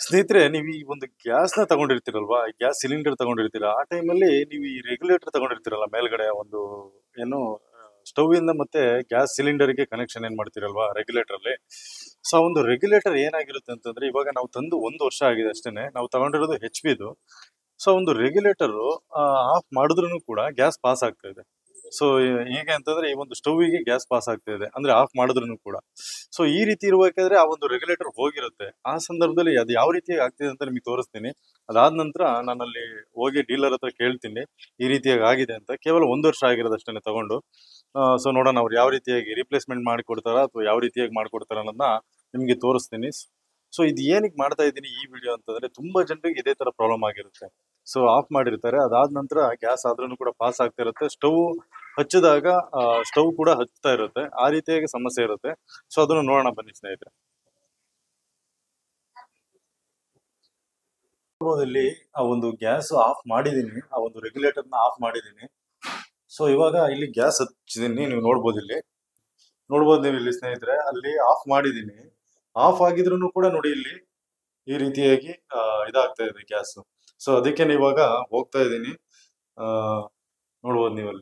ಸ್ನೇಹಿತರೆ, ನೀವು ಈ ಒಂದು ಗ್ಯಾಸ್‌ನ ತಗೊಂಡಿರ್ತೀರಲ್ವಾ? Gas cylinder ತಗೊಂಡಿರ್ತೀರ. ಆ ಟೈಮಲ್ಲಿ ನೀವು ಈ ರೆಗ್ಯುಲೇಟರ್ ತಗೊಂಡಿರ್ತೀರಲ್ಲ ಮೇಲ್ಗಡೆ ಒಂದು ಏನು ಸ್ಟವ್ ಇಂದ ಮತ್ತೆ ಗ್ಯಾಸ್ ಸಿಲಿಂಡರ್‌ಗೆ ಕನೆಕ್ಷನ್ ಏನ್ ಮಾಡ್ತೀರಲ್ವಾ ರೆಗ್ಯುಲೇಟರಲ್ಲಿ. ಸೊ, ಆ ಒಂದು ರೆಗ್ಯುಲೇಟರ್ ಏನಾಗಿರುತ್ತೆ ಅಂತಂದ್ರೆ, ಇವಾಗ ನಾವು ತಂದು 1 ವರ್ಷ ಆಗಿದೆ ಅಷ್ಟೇನೆ. ನಾವು ತಗೊಂಡಿರೋದು ಎಚ್.ಪಿ.ದು. ಸೊ, ಒಂದು ರೆಗ್ಯುಲೇಟರು ಆಫ್ ಮಾಡಿದ್ರೂ ಕೂಡ ಗ್ಯಾಸ್ ಪಾಸ್ ಆಗ್ತಾ ಇದೆ. ಸೊ, ಹೇಗೆ ಅಂತಂದ್ರೆ ಈ ಒಂದು ಸ್ಟವ್ವಿಗೆ ಗ್ಯಾಸ್ ಪಾಸ್ ಆಗ್ತಾ ಇದೆ. ಅಂದ್ರೆ ಆಫ್ ಮಾಡಿದ್ರೂ ಕೂಡ. ಸೊ, ಈ ರೀತಿ ಇರ್ಬೇಕಾದ್ರೆ ಆ ಒಂದು ರೆಗ್ಯುಲೇಟರ್ ಹೋಗಿರುತ್ತೆ. ಆ ಸಂದರ್ಭದಲ್ಲಿ ಅದು ಯಾವ ರೀತಿ ಆಗ್ತಿದೆ ಅಂತ ನಿಮಗೆ ತೋರಿಸ್ತೀನಿ. ಅದಾದ ನಂತರ ನಾನಲ್ಲಿ ಹೋಗಿ ಡೀಲರ್ ಹತ್ರ ಕೇಳ್ತೀನಿ, ಈ ರೀತಿಯಾಗಿ ಆಗಿದೆ ಅಂತ. ಕೇವಲ 1 ವರ್ಷ ಆಗಿರೋದು ಅಷ್ಟೇನೆ ತಗೊಂಡು. ಸೊ, ನೋಡೋಣ ಅವ್ರು ಯಾವ ರೀತಿಯಾಗಿ ರಿಪ್ಲೇಸ್ಮೆಂಟ್ ಮಾಡಿಕೊಡ್ತಾರಾ ಅಥವಾ ಯಾವ ರೀತಿಯಾಗಿ ಮಾಡ್ಕೊಡ್ತಾರ ಅನ್ನೋದನ್ನ ನಿಮಗೆ ತೋರಿಸ್ತೀನಿ. ಸೊ, ಇದು ಏನಕ್ಕೆ ಮಾಡ್ತಾ ಇದ್ದೀನಿ ಈ ವಿಡಿಯೋ ಅಂತಂದ್ರೆ, ತುಂಬಾ ಜನರಿಗೆ ಇದೇ ತರ ಪ್ರಾಬ್ಲಮ್ ಆಗಿರುತ್ತೆ. ಸೊ, ಆಫ್ ಮಾಡಿರ್ತಾರೆ. ಅದಾದ ನಂತರ ಗ್ಯಾಸ್ ಆದ್ರೂ ಕೂಡ ಪಾಸ್ ಆಗ್ತಾ ಇರುತ್ತೆ. ಸ್ಟವ್ ಹಚ್ಚಿದಾಗ ಸ್ಟವ್ ಕೂಡ ಹಚ್ತಾ ಇರುತ್ತೆ. ಆ ರೀತಿಯಾಗಿ ಸಮಸ್ಯೆ ಇರುತ್ತೆ. ಸೊ, ಅದನ್ನು ನೋಡೋಣ ಬನ್ನಿ ಸ್ನೇಹಿತರೆ. ಇಲ್ಲಿ ಆ ಒಂದು ಗ್ಯಾಸ್ ಆಫ್ ಮಾಡಿದೀನಿ. ಆ ಒಂದು ರೆಗ್ಯುಲೇಟರ್ನ ಆಫ್ ಮಾಡಿದೀನಿ. ಸೊ, ಇವಾಗ ಇಲ್ಲಿ ಗ್ಯಾಸ್ ಹಚ್ಚಿದೀನಿ. ನೀವು ನೋಡ್ಬೋದು ಇಲ್ಲಿ. ನೋಡ್ಬೋದು ನೀವು ಇಲ್ಲಿ ಸ್ನೇಹಿತರೆ, ಅಲ್ಲಿ ಆಫ್ ಮಾಡಿದೀನಿ. ಆಫ್ ಆಗಿದ್ರು ಕೂಡ ನೋಡಿ ಇಲ್ಲಿ ಈ ರೀತಿಯಾಗಿ ಇದಾಗ್ತಾ ಇದೆ ಗ್ಯಾಸ್. ಸೊ, ಅದಕ್ಕೆ ಇವಾಗ ಹೋಗ್ತಾ ಇದ್ದೀನಿ. ನೋಡ್ಬೋದು ನೀವಲ್ಲಿ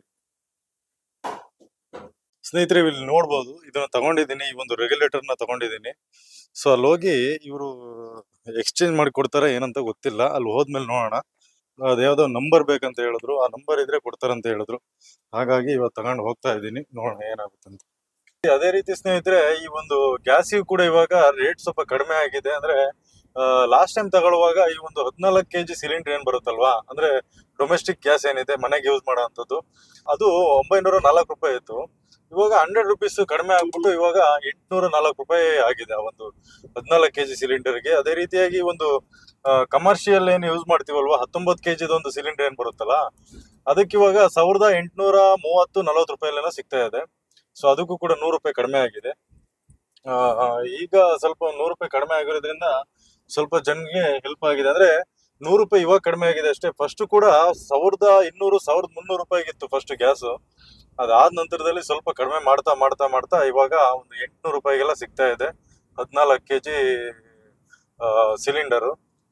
ಸ್ನೇಹಿತರೆ, ಇಲ್ಲಿ ನೋಡ್ಬೋದು ಇದನ್ನ ತಗೊಂಡಿದ್ದೀನಿ. ಈ ಒಂದು ರೆಗ್ಯುಲೇಟರ್ನ ತಗೊಂಡಿದ್ದೀನಿ. ಸೊ, ಅಲ್ಲಿ ಹೋಗಿ ಇವರು ಎಕ್ಸ್ಚೇಂಜ್ ಮಾಡಿ ಕೊಡ್ತಾರ ಏನಂತ ಗೊತ್ತಿಲ್ಲ. ಅಲ್ಲಿ ಹೋದ್ಮೇಲೆ ನೋಡೋಣ. ಅದ್ಯಾವ್ದೋ ನಂಬರ್ ಬೇಕಂತ ಹೇಳಿದ್ರು. ಆ ನಂಬರ್ ಇದ್ರೆ ಕೊಡ್ತಾರಂತ ಹೇಳಿದ್ರು. ಹಾಗಾಗಿ ಇವತ್ತು ತಗೊಂಡು ಹೋಗ್ತಾ ಇದ್ದೀನಿ. ನೋಡೋಣ ಏನಾಗುತ್ತೆ ಅಂತ. ಅದೇ ರೀತಿ ಸ್ನೇಹಿತರೆ, ಈ ಒಂದು ಗ್ಯಾಸಿಗೂ ಕೂಡ ಇವಾಗ ರೇಟ್ ಸ್ವಲ್ಪ ಕಡಿಮೆ ಆಗಿದೆ. ಅಂದ್ರೆ ಲಾಸ್ಟ್ ಟೈಮ್ ತಗೊಳ್ಳುವಾಗ ಈ ಒಂದು 14 kg ಸಿಲಿಂಡರ್ ಏನ್ ಬರುತ್ತಲ್ವಾ, ಅಂದ್ರೆ ಡೊಮೆಸ್ಟಿಕ್ ಗ್ಯಾಸ್ ಏನಿದೆ ಮನೆಗೆ ಯೂಸ್ ಮಾಡೋ ಅಂಥದ್ದು, ಅದು 904 ರೂಪಾಯಿ ಇತ್ತು. ಇವಾಗ 100 ರುಪೀಸ್ ಕಡಿಮೆ ಆಗ್ಬಿಟ್ಟು ಇವಾಗ 804 ರೂಪಾಯಿ ಆಗಿದೆ ಆ ಒಂದು 14 kg ಸಿಲಿಂಡರ್ಗೆ. ಅದೇ ರೀತಿಯಾಗಿ ಒಂದು ಕಮರ್ಷಿಯಲ್ ಏನ್ ಯೂಸ್ ಮಾಡ್ತೀವಲ್ವಾ 19 kg ಒಂದು ಸಿಲಿಂಡರ್ ಏನ್ ಬರುತ್ತಲ್ಲ, ಅದಕ್ಕೆ ಇವಾಗ 1830-40 ರೂಪಾಯಿಲೆಲ್ಲ ಸಿಗ್ತಾ ಇದೆ. ಸೊ, ಅದಕ್ಕೂ ಕೂಡ 100 ರೂಪಾಯಿ ಕಡಿಮೆ ಆಗಿದೆ. ಈಗ ಸ್ವಲ್ಪ 100 ರೂಪಾಯಿ ಕಡಿಮೆ ಆಗಿರೋದ್ರಿಂದ ಸ್ವಲ್ಪ ಜನಗೆ ಹೆಲ್ಪ್ ಆಗಿದೆ. ಅಂದ್ರೆ 100 ರೂಪಾಯಿ ಇವಾಗ ಕಡಿಮೆ ಆಗಿದೆ ಅಷ್ಟೇ. ಫಸ್ಟ್ ಕೂಡ 1200-1300 ರೂಪಾಯಿಗಿತ್ತು ಫಸ್ಟ್ ಗ್ಯಾಸ್. ಅದಾದ ನಂತರದಲ್ಲಿ ಸ್ವಲ್ಪ ಕಡಿಮೆ ಮಾಡ್ತಾ ಮಾಡ್ತಾ ಮಾಡ್ತಾ ಇವಾಗ ಒಂದು 800 ರೂಪಾಯಿಗೆಲ್ಲ ಸಿಗ್ತಾ ಇದೆ 14 kg ಸಿಲಿಂಡರು.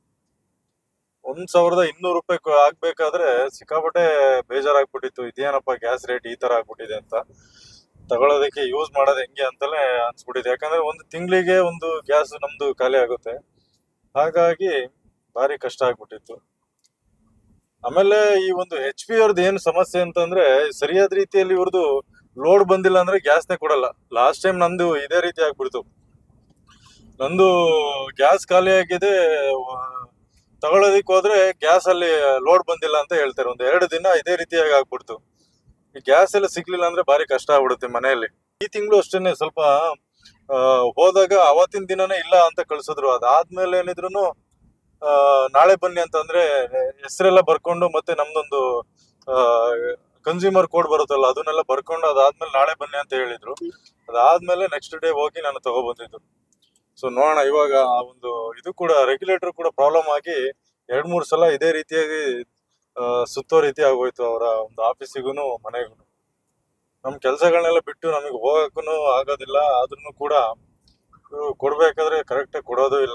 1200 ರೂಪಾಯಿ ಆಗ್ಬೇಕಾದ್ರೆ ಸಿಕ್ಕಾಪಟ್ಟೆ ಬೇಜಾರಾಗ್ಬಿಟ್ಟಿತ್ತು. ಇದೇನಪ್ಪ ಗ್ಯಾಸ್ ರೇಟ್ ಈ ತರ ಆಗ್ಬಿಟ್ಟಿದೆ ಅಂತ. ತಗೊಳ್ಳೋದಕ್ಕೆ ಯೂಸ್ ಮಾಡೋದು ಹೆಂಗೆ ಅಂತಲೇ ಅನ್ಸ್ಬಿಟ್ಟಿದೆ. ಯಾಕಂದ್ರೆ ಒಂದು ತಿಂಗಳಿಗೆ ಒಂದು ಗ್ಯಾಸ್ ನಮ್ದು ಖಾಲಿ ಆಗುತ್ತೆ. ಹಾಗಾಗಿ ಭಾರಿ ಕಷ್ಟ ಆಗ್ಬಿಟ್ಟಿತ್ತು. ಆಮೇಲೆ ಈ ಒಂದು ಎಚ್.ಪಿ. ಅವ್ರದ್ದು ಏನು ಸಮಸ್ಯೆ ಅಂತಂದ್ರೆ, ಸರಿಯಾದ ರೀತಿಯಲ್ಲಿ ಇವ್ರದ್ದು ಲೋಡ್ ಬಂದಿಲ್ಲ ಅಂದ್ರೆ ಗ್ಯಾಸ್ನೇ ಕೊಡಲ್ಲ. ಲಾಸ್ಟ್ ಟೈಮ್ ನಂದು ಇದೇ ರೀತಿ ಆಗ್ಬಿಡ್ತು. ನಂದು ಗ್ಯಾಸ್ ಖಾಲಿ ಆಗಿದೆ, ತಗೊಳ್ಳೋದಿಕ್ ಹೋದ್ರೆ ಗ್ಯಾಸ್ ಅಲ್ಲಿ ಲೋಡ್ ಬಂದಿಲ್ಲ ಅಂತ ಹೇಳ್ತಾರೆ. ಒಂದು 2 ದಿನ ಇದೇ ರೀತಿಯಾಗಿ ಆಗ್ಬಿಡ್ತು. ಈ ಗ್ಯಾಸ್ ಎಲ್ಲ ಸಿಗ್ಲಿಲ್ಲ ಅಂದ್ರೆ ಭಾರಿ ಕಷ್ಟ ಆಗ್ಬಿಡುತ್ತೆ ಮನೆಯಲ್ಲಿ. ಈ ತಿಂಗಳು ಅಷ್ಟೇನೆ ಸ್ವಲ್ಪ ಹೋದಾಗ ಅವತ್ತಿನ ದಿನನೇ ಇಲ್ಲ ಅಂತ ಕಳ್ಸಿದ್ರು. ಅದಾದ್ಮೇಲೆ ಏನಿದ್ರು ನಾಳೆ ಬನ್ನಿ ಅಂತಂದ್ರೆ ಹೆಸರೆಲ್ಲ ಬರ್ಕೊಂಡು ಮತ್ತೆ ನಮ್ದೊಂದು ಕನ್ಸ್ಯೂಮರ್ ಕೋಡ್ ಬರುತ್ತಲ್ಲ ಅದನ್ನೆಲ್ಲ ಬರ್ಕೊಂಡು ಅದಾದ್ಮೇಲೆ ನಾಳೆ ಬನ್ನಿ ಅಂತ ಹೇಳಿದ್ರು. ಅದಾದ್ಮೇಲೆ ನೆಕ್ಸ್ಟ್ ಡೇ ಹೋಗಿ ನಾನು ತಗೊಬಂದಿದ್ದು. ಸೊ, ನೋಡೋಣ ಇವಾಗ ಆ ಒಂದು ಇದು ಕೂಡ ರೆಗ್ಯುಲೇಟರ್ ಕೂಡ ಪ್ರಾಬ್ಲಮ್ ಆಗಿ 2-3 ಸಲ ಇದೇ ರೀತಿಯಾಗಿ ಸುತ್ತೋ ರೀತಿ ಆಗೋಯ್ತು ಅವರ ಒಂದು ಆಫೀಸಿಗೂ ಮನೆಗೂ. ನಮ್ ಕೆಲ್ಸಗಳನ್ನೆಲ್ಲ ಬಿಟ್ಟು ನಮಗೆ ಹೋಗಕ್ಕೂ ಆಗೋದಿಲ್ಲ. ಆದ್ರೂ ಕೂಡ ಕೊಡ್ಬೇಕಾದ್ರೆ ಕರೆಕ್ಟ್ ಕೊಡೋದು ಇಲ್ಲ.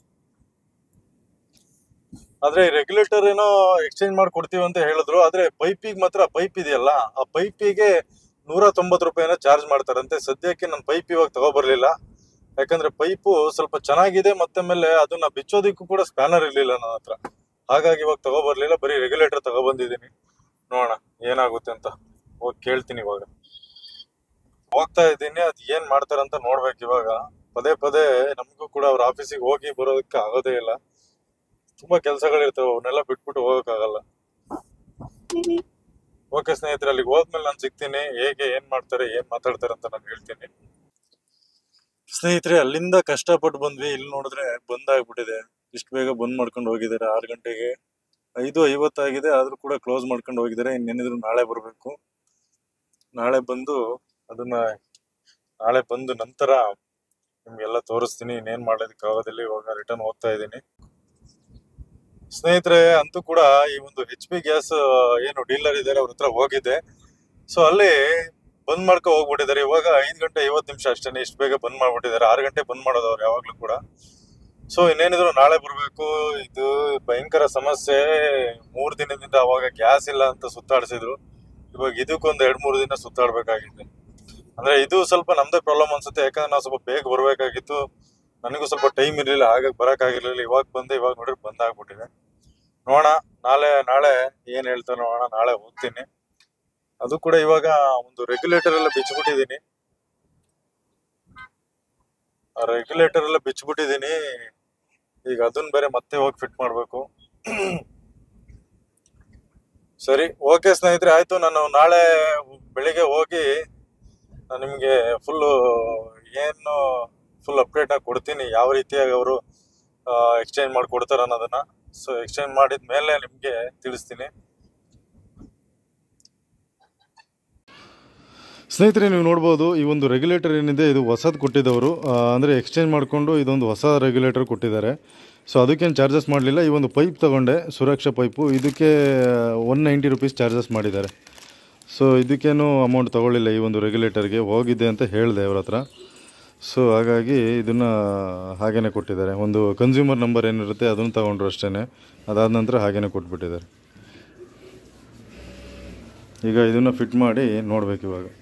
ಆದ್ರೆ ರೆಗ್ಯುಲೇಟರ್ ಏನೋ ಎಕ್ಸ್ಚೇಂಜ್ ಮಾಡಿ ಕೊಡ್ತೀವಿ ಅಂತ ಹೇಳಿದ್ರು. ಆದ್ರೆ ಪೈಪಿಗೆ ಮಾತ್ರ, ಪೈಪ್ ಇದೆಯಲ್ಲ ಆ ಪೈಪಿಗೆ 190 ರೂಪಾಯಿನ ಚಾರ್ಜ್ ಮಾಡ್ತಾರಂತೆ. ಸದ್ಯಕ್ಕೆ ನಾನು ಪೈಪ್ ಇವಾಗ ತಗೊಬರ್ಲಿಲ್ಲ. ಯಾಕಂದ್ರೆ ಪೈಪು ಸ್ವಲ್ಪ ಚೆನ್ನಾಗಿದೆ, ಮತ್ತೆ ಮೇಲೆ ಅದನ್ನ ಬಿಚ್ಚೋದಿಕ್ಕೂ ಕೂಡ ಸ್ಪ್ಯಾನರ್ ಇರ್ಲಿಲ್ಲ ನನ್ನ ಹತ್ರ. ಹಾಗಾಗಿ ಇವಾಗ ತಗೊಬರ್ಲಿಲ್ಲ, ಬರೀ ರೆಗ್ಯುಲೇಟರ್ ತಗೊಬಂದಿದ್ದೀನಿ. ನೋಡೋಣ ಏನಾಗುತ್ತೆ ಅಂತ ಹೋಗಿ ಕೇಳ್ತೀನಿ. ಇವಾಗ ಹೋಗ್ತಾ ಇದ್ದೀನಿ, ಅದ್ ಏನ್ ಮಾಡ್ತಾರಂತ ನೋಡ್ಬೇಕು. ಇವಾಗ ಪದೇ ಪದೇ ನಮಗೂ ಕೂಡ ಅವ್ರ ಆಫೀಸಿಗೆ ಹೋಗಿ ಬರೋದಕ್ಕೆ ಆಗೋದೇ ಇಲ್ಲ. ತುಂಬಾ ಕೆಲ್ಸಗಳಿರ್ತವೆ, ಅವನ್ನೆಲ್ಲ ಬಿಟ್ಬಿಟ್ಟು ಹೋಗಕ್ಕಾಗಲ್ಲ. ಓಕೆ ಸ್ನೇಹಿತರೆ, ಅಲ್ಲಿಗೆ ಹೋದ್ಮೇಲೆ ನಾನು ಸಿಗ್ತೀನಿ. ಹೇಗೆ ಏನ್ ಮಾಡ್ತಾರೆ ಏನ್ ಮಾತಾಡ್ತಾರೆ ಅಂತ ನಾನು ಹೇಳ್ತೀನಿ. ಸ್ನೇಹಿತರೆ, ಅಲ್ಲಿಂದ ಕಷ್ಟಪಟ್ಟು ಬಂದ್ವಿ. ಇಲ್ಲಿ ನೋಡಿದ್ರೆ ಬಂದ್ ಆಗ್ಬಿಟ್ಟಿದೆ. ಇಷ್ಟು ಬೇಗ ಬಂದ್ ಮಾಡ್ಕೊಂಡು ಹೋಗಿದ್ದಾರೆ. 6 ಗಂಟೆಗೆ 5:50 ಆಗಿದೆ, ಆದ್ರೂ ಕೂಡ ಕ್ಲೋಸ್ ಮಾಡ್ಕೊಂಡು ಹೋಗಿದ್ದಾರೆ. ಇನ್ನೇನಿದ್ರು ನಾಳೆ ಬರ್ಬೇಕು. ನಾಳೆ ಬಂದು ಅದನ್ನ ನಾಳೆ ಬಂದು ನಂತರ ನಿಮ್ಗೆಲ್ಲ ತೋರಿಸ್ತೀನಿ. ಇನ್ನೇನ್ ಮಾಡೋದಕ್ಕೆ ಆಗೋದಿಲ್ಲ. ಇವಾಗ ರಿಟರ್ನ್ ಹೋಗ್ತಾ ಇದ್ದೀನಿ. ಸ್ನೇಹಿತರೆ, ಅಂತೂ ಕೂಡ ಈ ಒಂದು ಎಚ್.ಪಿ. ಗ್ಯಾಸ್ ಏನು ಡೀಲರ್ ಇದ್ದಾರೆ ಅವ್ರ ಹತ್ರ ಹೋಗಿದ್ದೆ. ಸೊ, ಅಲ್ಲಿ ಬಂದ್ ಮಾಡ್ಕೊ ಹೋಗ್ಬಿಟ್ಟಿದ್ದಾರೆ. ಇವಾಗ 5:50 ಅಷ್ಟೇನೆ. ಇಷ್ಟು ಬೇಗ ಬಂದ್ ಮಾಡ್ಬಿಟ್ಟಿದ್ದಾರೆ. 6 ಗಂಟೆ ಬಂದ್ ಮಾಡೋದು ಅವ್ರು ಯಾವಾಗ್ಲೂ ಕೂಡ. ಸೊ ಇನ್ನೇನಿದ್ರು ನಾಳೆ ಬರಬೇಕು. ಇದು ಭಯಂಕರ ಸಮಸ್ಯೆ. 3 ದಿನದಿಂದ ಅವಾಗ ಗ್ಯಾಸ್ ಇಲ್ಲ ಅಂತ ಸುತ್ತಾಡಿಸಿದ್ರು. ಇವಾಗ ಇದಕ್ಕೊಂದು 2-3 ದಿನ ಸುತ್ತಾಡ್ಬೇಕಾಗಿದೆ. ಅಂದ್ರೆ ಇದು ಸ್ವಲ್ಪ ನಮ್ದೇ ಪ್ರಾಬ್ಲಮ್ ಅನ್ಸುತ್ತೆ, ಯಾಕಂದ್ರೆ ನಾವು ಸ್ವಲ್ಪ ಬೇಗ ಬರ್ಬೇಕಾಗಿತ್ತು. ನನಗೂ ಸ್ವಲ್ಪ ಟೈಮ್ ಇರ್ಲಿಲ್ಲ, ಹಾಗಾಗಿ ಬರಕ್ಕಾಗಿರ್ಲಿಲ್ಲ. ಇವಾಗ ಬಂದೆ, ಇವಾಗ ನೋಡ್ರಿ ಬಂದ್ ಆಗ್ಬಿಟ್ಟಿದೆ. ನೋಡೋಣ ನಾಳೆ ಏನ್ ಹೇಳ್ತಾರೆ ನೋಡೋಣ. ನಾಳೆ ಹೋಗ್ತೀನಿ. ಅದು ಕೂಡ ಇವಾಗ ಒಂದು ರೆಗ್ಯುಲೇಟರ್ ಎಲ್ಲ ಬಿಚ್ಚಿಬಿಟ್ಟಿದೀನಿ. ಈಗ ಅದನ್ನ ಬೇರೆ ಮತ್ತೆ ಹೋಗಿ ಫಿಟ್ ಮಾಡ್ಬೇಕು. ಸರಿ, ಓಕೆ ಸ್ನೇಹಿತರೆ, ಆಯ್ತು. ನಾನು ನಾಳೆ ಬೆಳಿಗ್ಗೆ ಹೋಗಿ ನಿಮ್ಗೆ ಫುಲ್ ಅಪ್ಡೇಟ್ ಆಗಿ ಕೊಡ್ತೀನಿ, ಯಾವ ರೀತಿಯಾಗಿ ಅವರು ಎಕ್ಸ್ಚೇಂಜ್ ಮಾಡಿ ಕೊಡ್ತಾರೆ ಅನ್ನೋದನ್ನ. ಸೊ ಎಕ್ಸ್ಚೇಂಜ್ ಮಾಡಿದ ಮೇಲೆ ನಿಮ್ಗೆ ತಿಳಿಸ್ತೀನಿ. ಸ್ನೇಹಿತರೆ, ನೀವು ನೋಡ್ಬೋದು ಈ ಒಂದು ರೆಗ್ಯುಲೇಟರ್ ಏನಿದೆ, ಇದು ಹೊಸದು ಕೊಟ್ಟಿದ್ದವರು. ಅಂದರೆ ಎಕ್ಸ್ಚೇಂಜ್ ಮಾಡಿಕೊಂಡು ಇದೊಂದು ಹೊಸ ರೆಗ್ಯುಲೇಟರ್ ಕೊಟ್ಟಿದ್ದಾರೆ. ಸೊ ಅದಕ್ಕೇನು ಚಾರ್ಜಸ್ ಮಾಡಲಿಲ್ಲ. ಈ ಒಂದು ಪೈಪ್ ತೊಗೊಂಡೆ, ಸುರಕ್ಷಾ ಪೈಪು, ಇದಕ್ಕೆ 190 ರೂಪೀಸ್ ಚಾರ್ಜಸ್ ಮಾಡಿದ್ದಾರೆ. ಸೊ ಇದಕ್ಕೇನು ಅಮೌಂಟ್ ತೊಗೊಳ್ಳಿಲ್ಲ. ಈ ಒಂದು ರೆಗ್ಯುಲೇಟರ್ಗೆ ಹೋಗಿದ್ದೆ ಅಂತ ಹೇಳಿದೆ ಅವ್ರ ಹತ್ರ. ಸೊ ಹಾಗಾಗಿ ಇದನ್ನು ಹಾಗೇ ಕೊಟ್ಟಿದ್ದಾರೆ. ಒಂದು ಕನ್ಸ್ಯೂಮರ್ ನಂಬರ್ ಏನಿರುತ್ತೆ ಅದನ್ನು ತೊಗೊಂಡ್ರು ಅಷ್ಟೇ. ಅದಾದ ನಂತರ ಹಾಗೇ ಕೊಟ್ಬಿಟ್ಟಿದ್ದಾರೆ. ಈಗ ಇದನ್ನು ಫಿಟ್ ಮಾಡಿ ನೋಡಬೇಕು ಇವಾಗ.